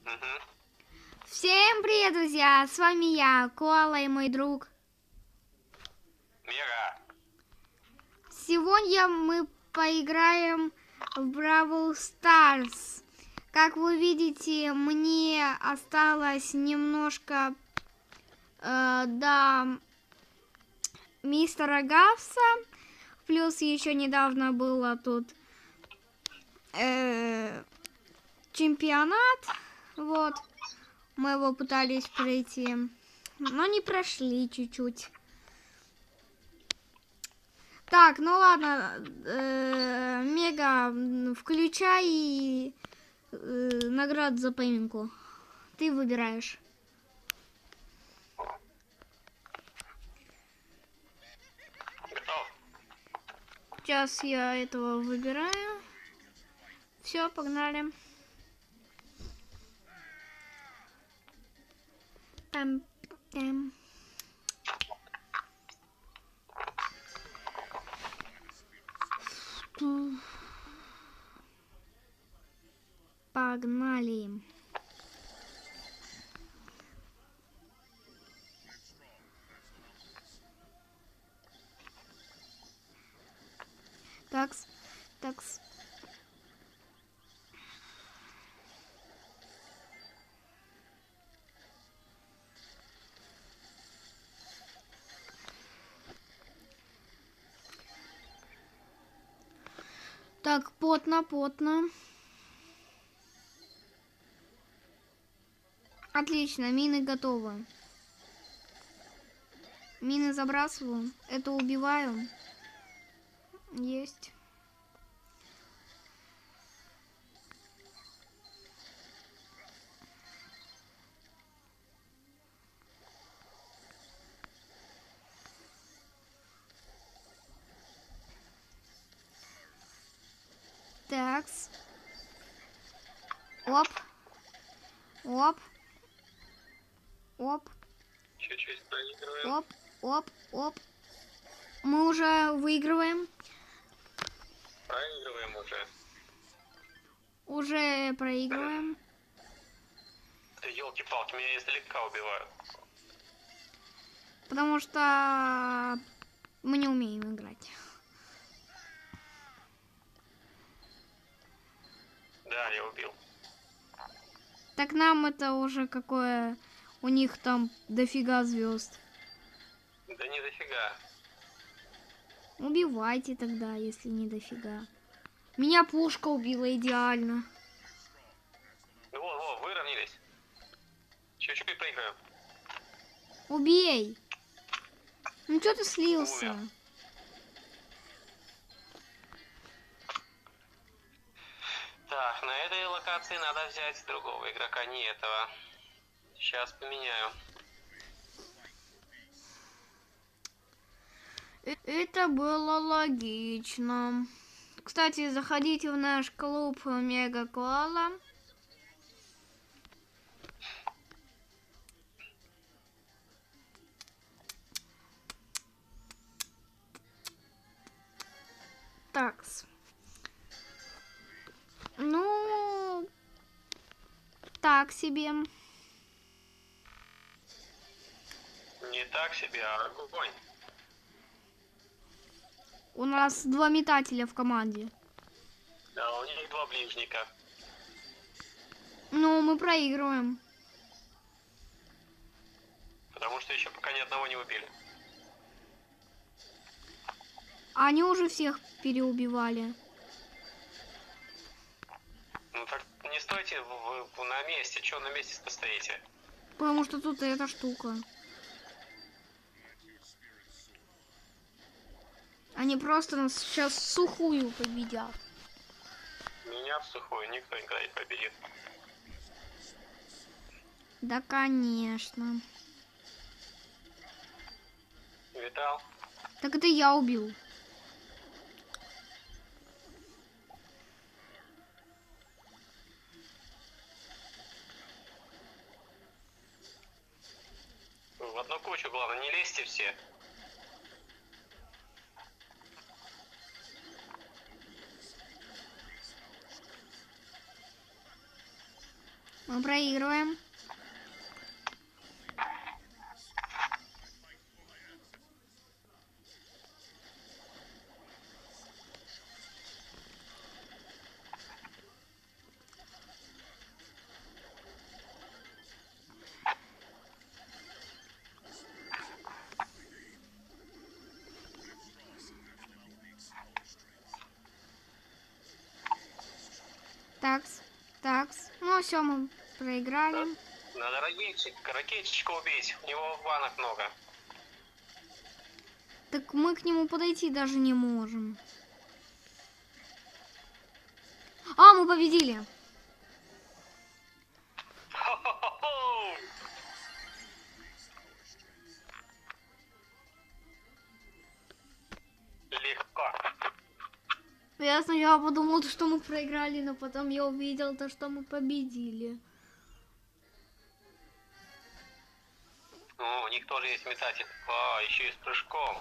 Угу. Всем привет, друзья! С вами я, Коала, и мой друг. Мега. Сегодня мы поиграем в Бравл Старс. Как вы видите, мне осталось немножко до мистера Гавса. Плюс еще недавно было тут чемпионат. Вот. Мы его пытались пройти, но не прошли чуть-чуть. Так, ну ладно, Мега, включай награду за поимку. Ты выбираешь. Готов? Сейчас я этого выбираю. Все, погнали. Там. Погнали. Такс. Так, потно. Отлично, мины готовы. Мины забрасываю. Это убиваю. Есть. Такс. Оп. Чуть-чуть проигрываем. Оп. Мы уже выигрываем. Проигрываем уже. Уже проигрываем. Да елки-палки, меня издалека убивают. Потому что мы не умеем играть. Да, я убил. Так нам это уже какое... У них там дофига звезд. Да не дофига. Убивайте тогда, если не дофига. Меня пушка убила идеально. Ну вот, выровнялись. Чуть-чуть проиграем. Убей! Ну что ты слился? Умер. Так, на этой локации надо взять другого игрока, не этого. Сейчас поменяю. Это было логично. Кстати, заходите в наш клуб Мега Коала. Такс. Ну, так себе. Не так себе, а огонь. У нас 2 метателя в команде. Да, у них 2 ближника. Ну, мы проигрываем. Потому что еще пока ни одного не убили. Они уже всех переубивали. Ну так не стойте на месте. Чего на месте-то стоите? Потому что тут эта штука. Они просто нас сейчас в сухую победят. Меня в сухую никто никогда не победит. Да, конечно. Витал? Так это я убил. В одну кучу, главное, не лезьте все. Мы проигрываем. Такс, такс. Ну все, мы проиграли. Надо ракетчика убить, у него банок много. Так мы к нему подойти даже не можем. А, мы победили. Легко. Я сначала подумал, что мы проиграли, но потом я увидел то, что мы победили. Ну, у них тоже есть метатель. А, еще и с прыжком.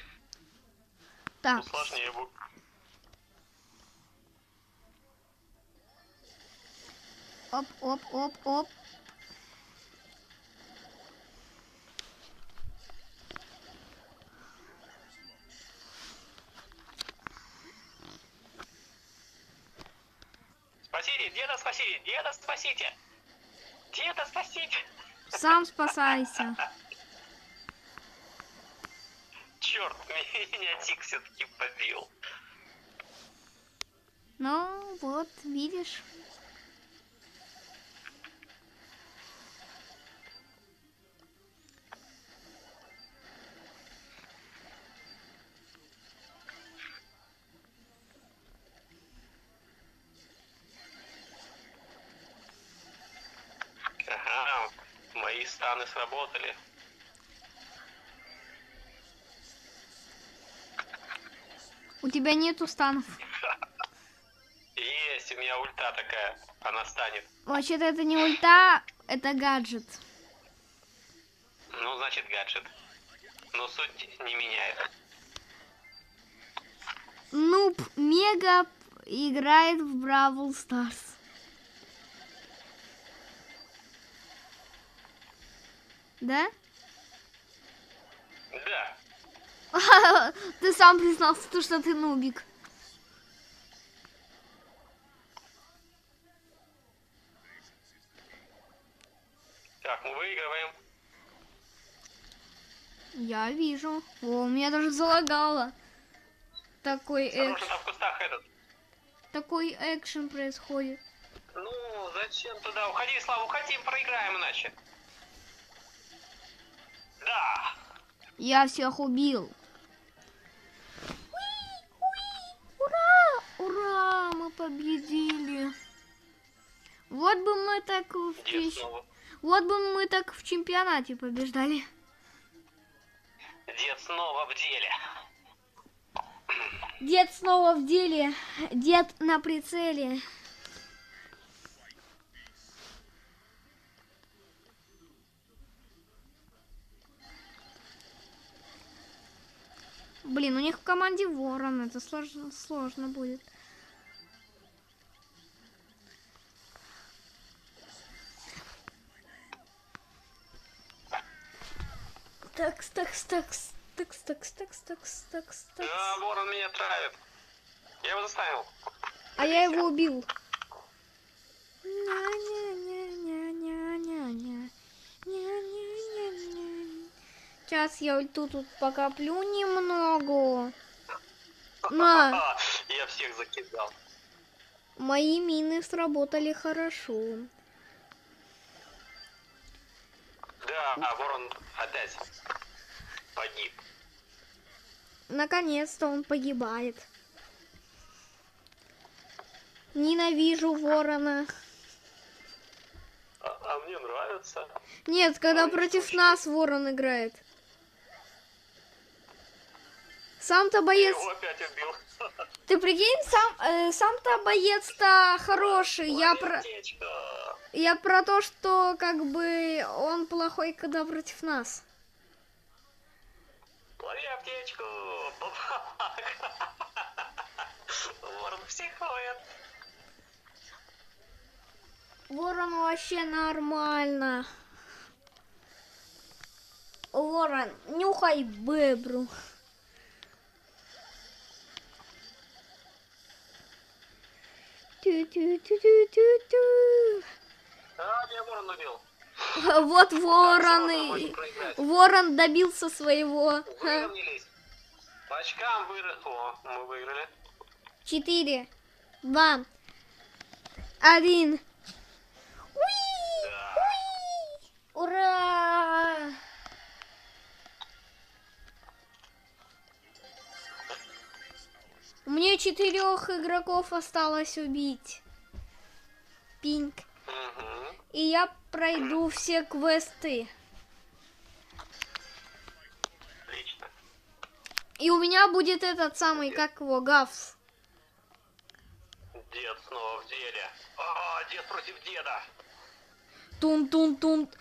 Так. Сложнее будет. Оп, оп, оп, оп. Спасите, деда спасите, деда спасите. Деда спасите. Сам спасайся. Черт, меня Тик все-таки побил. Ну, вот, видишь. Ага, мои станы сработали. У тебя нету станов. Есть, у меня ульта такая, она станет. Вообще-то это не ульта, это гаджет. Ну, значит, гаджет. Но суть не меняет. Нуб Мега играет в Бравл Старс. Да? Да. Ты сам признался, что ты нубик. Так, мы выигрываем. Я вижу. О, у меня даже залагало. Такой Осторожно, там в кустах этот. Такой экшен происходит. Ну, зачем туда? Уходи, Слава, уходи, проиграем иначе. Да. Я всех убил. Ура! Ура! Мы победили. Вот бы мы так вот бы мы так в чемпионате побеждали. Дед снова в деле. Дед снова в деле. Дед на прицеле. Блин, у них в команде Ворон. Это сложно будет. Такс. Да, Ворон меня травит. Я его заставил. А я его убил. Сейчас я ульту тут покоплю немного. На. Я всех закидал. Мои мины сработали хорошо. Да, Ворон опять погиб. Наконец-то он погибает. Ненавижу Ворона. А мне нравится. Нет, когда против нас Ворон играет. Сам-то боец... Я его опять убил. Ты прикинь, сам-то боец-то хороший. Я про то, что как бы он плохой, когда против нас. Лови аптечку. Ворон психует. Ворон вообще нормально. Ворон, нюхай бебру. Ту-ту-ту-ту-ту-ту. А, меня ворон убил. Вот ворон. Можем проиграть. Ворон добился своего. Выровнялись. По очкам О, мы выиграли. 4, 2, 1. Да. Ура! Мне 4 игроков осталось убить. Пинг. Угу. И я пройду все квесты. Отлично. И у меня будет этот самый, как его, Гавс. Дед снова в деле. А, дед против деда. Тун-тун-тун.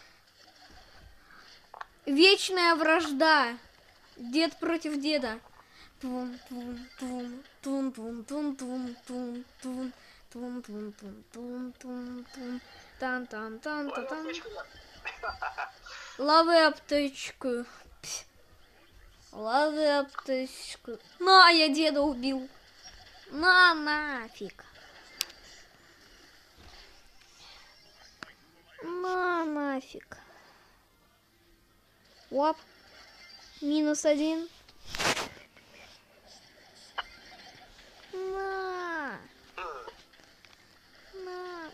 Вечная вражда. Дед против деда. Тун-тун-тун. Тун-тун-тун-тун-тун-тун. Тун-тун-тун-тун-тун-тун. Тан-тан-тан-тан-тан. Лови аптечку. Пс. Лови аптечку. На, я деда убил. На, нафиг. На, нафиг. Оп. -1. На. На.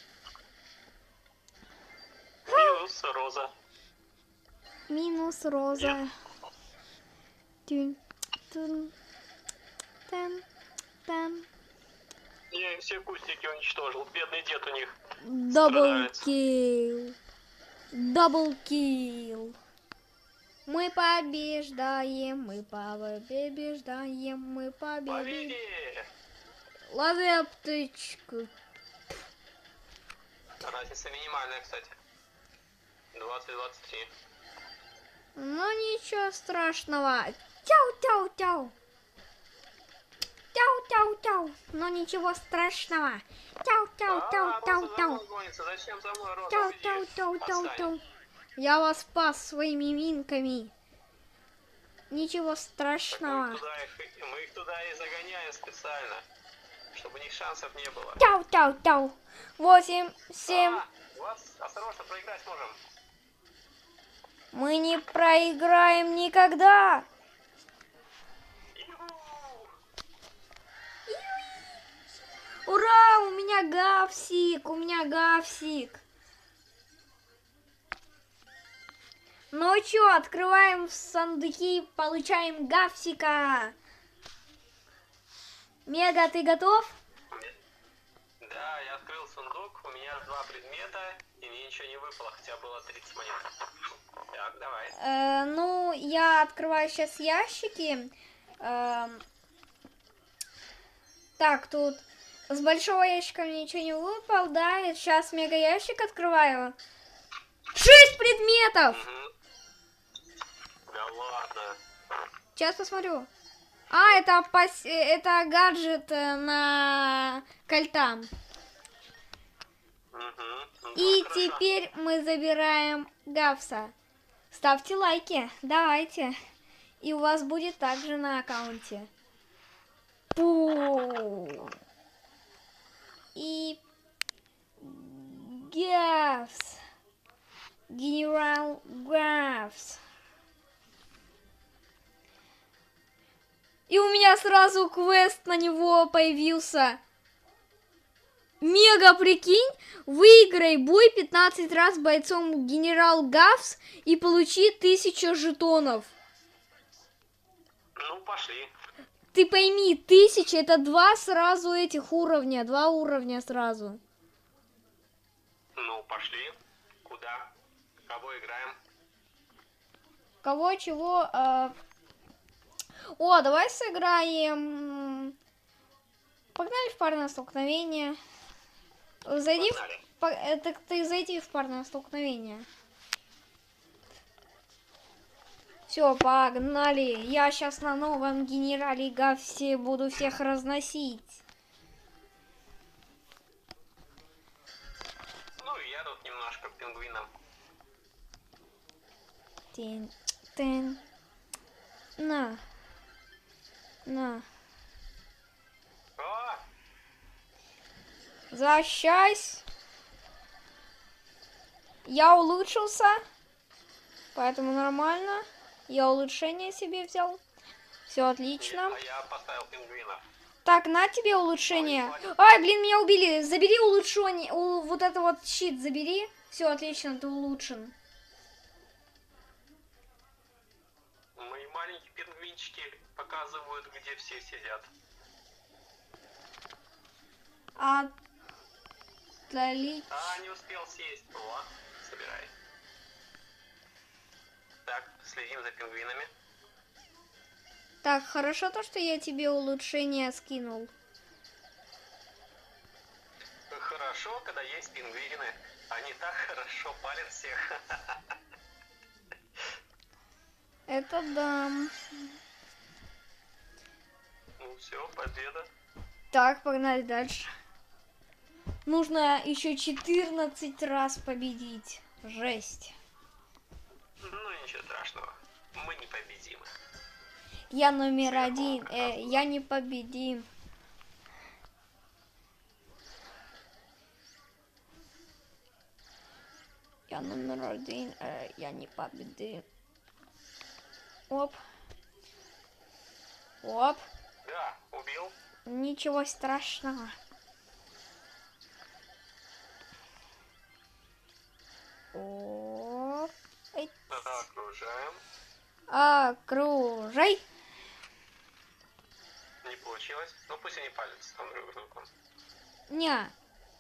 Минус Роза. Минус Роза. Тюн. Тун. Тан. Тан. Я все кустики уничтожил. Бедный дед у них. Даблкил. Даблкил. Мы побеждаем, мы побеждаем, мы победим. Победи! Лови аптечку. Разница минимальная, кстати. 20-23. Ну ничего страшного. Тяу-тяу-тяу. Тяу-тяу-тяу. Ну ничего страшного. Тяу-тяу-тяу-тяу-тяу. Зачем за мной, Роза? Тяу-тяу-тяу-тяу-тяу. Я вас спас своими минками. Ничего страшного. Мы их туда и загоняем специально, чтобы у них шансов не было. Тяу-тяу-тяу. 8, 7. Осторожно, проиграть можем. Мы не проиграем никогда. Ура, у меня гавсик, у меня гавсик. Ну чё, открываем сундуки, получаем гавсика. Мега, ты готов? Да, я открыл сундук, у меня 2 предмета, и мне ничего не выпало, хотя было 30 монет. Так, давай. Ну, я открываю сейчас ящики. Так, тут с большого ящика мне ничего не выпало, да, и сейчас мега ящик открываю. 6 предметов! Да ладно. Сейчас посмотрю. А, это гаджет на кольта. И хорошо. теперь мы забираем Гавса. Ставьте лайки, давайте. И у вас будет также на аккаунте. Пу. И Гавс. Генерал Гавс. И у меня сразу квест на него появился. Мега, прикинь, выиграй бой 15 раз бойцом генерал Гавс и получи 1000 жетонов. Ну, пошли. Ты пойми, 1000 это 2 сразу этих уровня, 2 уровня сразу. Ну, пошли. Куда? Кого играем? Кого, чего? О, давай сыграем. Погнали в парное столкновение. Зайди так ты зайди в парное столкновение. Все, погнали. Я сейчас на новом генерале Гавсе буду всех разносить. я тут немножко к пингвинам. Тин. На. О! Защищайся. Я улучшился. Поэтому нормально. Я улучшение себе взял. Все отлично. А я поставил пингвинов. Так, на тебе улучшение. Ай, блин, меня убили. Забери улучшение. Вот это вот щит забери. Все отлично, ты улучшен. Мои маленькие пингвинчики показывают, где все сидят. Отлично. Не успел съесть. О, собирай. Так, следим за пингвинами. Так, хорошо то, что я тебе улучшение скинул. Хорошо, когда есть пингвины. Они так хорошо палят всех. Это да. Ну все, победа. Так, погнали дальше. Нужно еще 14 раз победить. Жесть. Ну ничего страшного. Мы непобедимы. Я номер один. Я не победим. Я номер один. Я не победим. Оп. Оп. Да, убил. Ничего страшного. Оп. Окружаем. Окружай. Не получилось. Ну пусть они палятся там друг другу. Ня.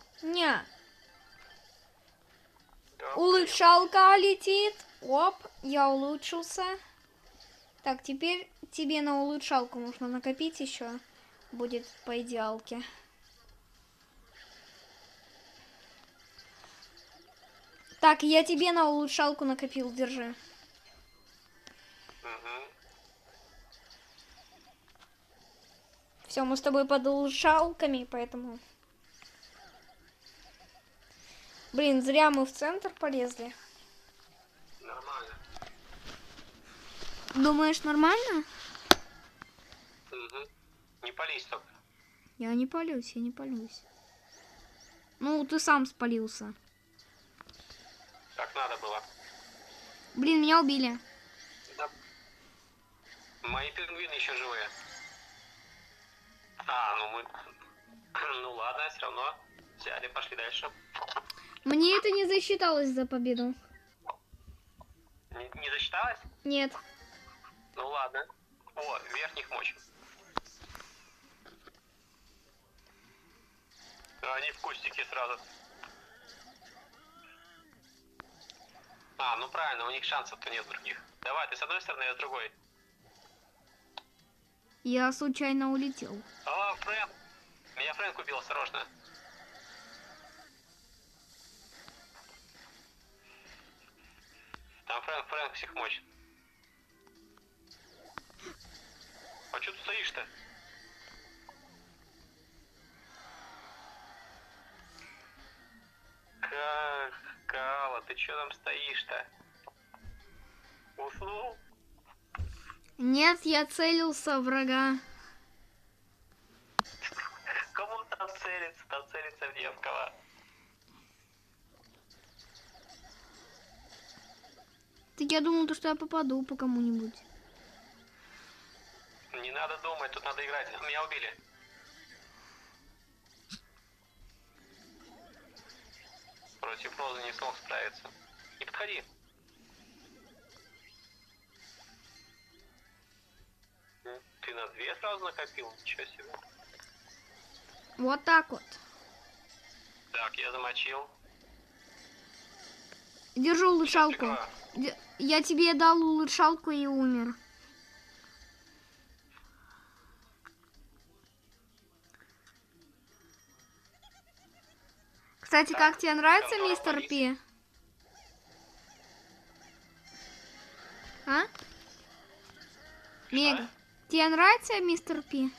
Да, Улучшалка летит. Оп, я улучшился. Так, теперь тебе на улучшалку нужно накопить еще. Будет по идеалке. Так, я тебе на улучшалку накопил, держи. Угу. Все, мы с тобой под улучшалками, поэтому... Блин, зря мы в центр полезли. Нормально. Думаешь, нормально? Угу. Не пались только. Я не палюсь. Ну, ты сам спалился. Так надо было. Блин, меня убили. Да. Мои пингвины еще живые. Ну мы... Ну ладно, все равно взяли, пошли дальше. Мне это не засчиталось за победу. Не засчиталось? Нет. Ну ладно. О, верхних мочим. Они в кустике сразу. Ну правильно, у них шансов-то нет других. Давай, ты с одной стороны, я с другой. Я случайно улетел. Фрэнк! Меня Фрэнк убил, осторожно. Там Фрэнк всех мочит. А что ты стоишь-то? Кала, ты что там стоишь-то? Уснул? Нет, я целился в врага. Кому там целится? Там целится в девкова. Так я думал, что я попаду по кому-нибудь. Не надо думать, тут надо играть. Меня убили. Против Розы не смог справиться. Не подходи. Ты на 2 сразу накопил? Ничего себе. Вот так вот. Так, я замочил. Держи улучшалку. Я тебе дал улучшалку и умер. Кстати, как тебе нравится, мистер Пи? А? Мега. Тебе нравится, мистер Пи?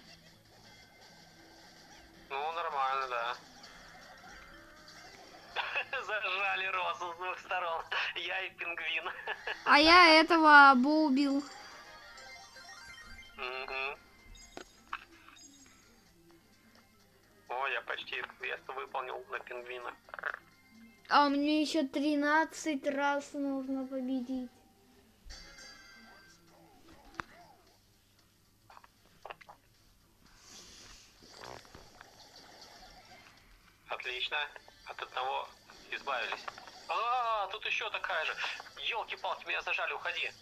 Ну, нормально, да. Зажали розу с двух сторон. Я и пингвин. А я этого Бо убил. Мгм. О, я почти квест выполнил на пингвина. А мне еще 13 раз нужно победить. Отлично. От одного избавились. А, тут еще такая же. Елки-палки, меня зажали, уходи.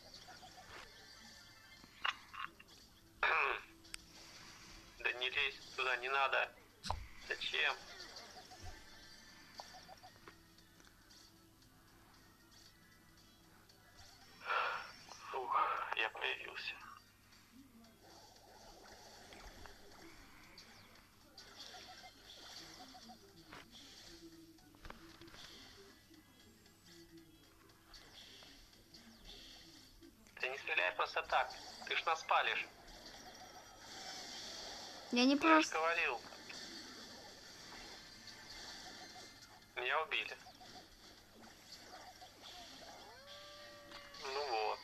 Да не лезь туда, не надо. Зачем? Фух, я появился. Ты не стреляй просто так. Ты ж нас палишь. Я не Я же просто... говорил. Меня убили. Ну вот.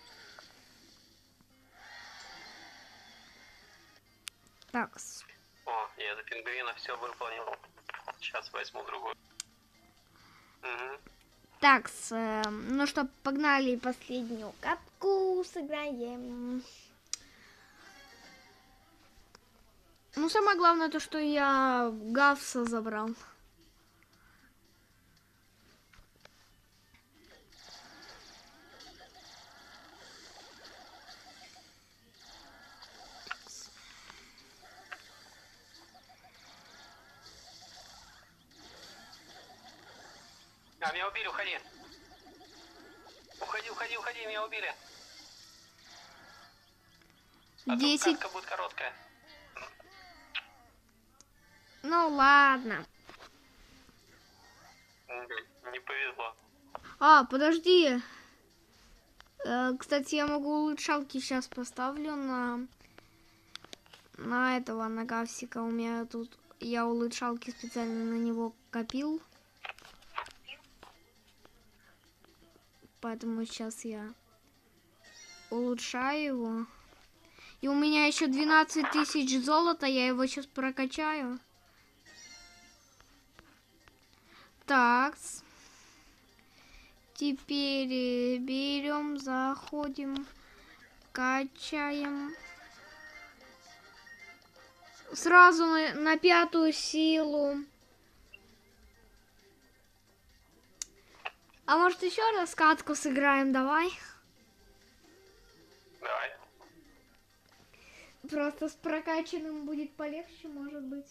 Так, О, я за пингвина все выполнил. Сейчас возьму другую. Угу. так, ну что, погнали последнюю катку сыграем. Ну, самое главное то, что я Гавса забрал. А, меня убили, уходи. Уходи, уходи, уходи, меня убили. А то 10. катка будет короткая. Ну, ладно. Не повезло. А, подожди. Кстати, я могу улучшалки сейчас поставлю на этого, на Гавсика. У меня тут, я улучшалки специально на него копил. Поэтому сейчас я улучшаю его. И у меня еще 12 тысяч золота, я его сейчас прокачаю. Так. Теперь берем, заходим, качаем. Сразу на 5-ю силу. А может еще раз катку сыграем, давай? Давай. Просто с прокачанным будет полегче, может быть.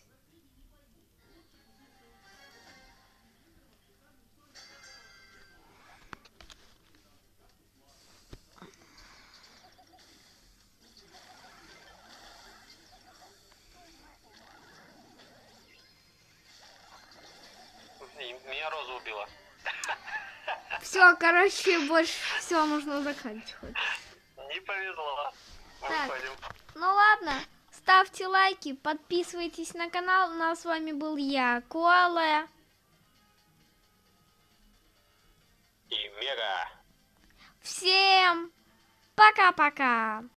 И меня Роза убила. Все, короче, больше все нужно заканчивать. Не повезло. Так. Выходим. Ну ладно, ставьте лайки, подписывайтесь на канал. Ну а с вами был я, Коала. И Мега. Всем пока-пока.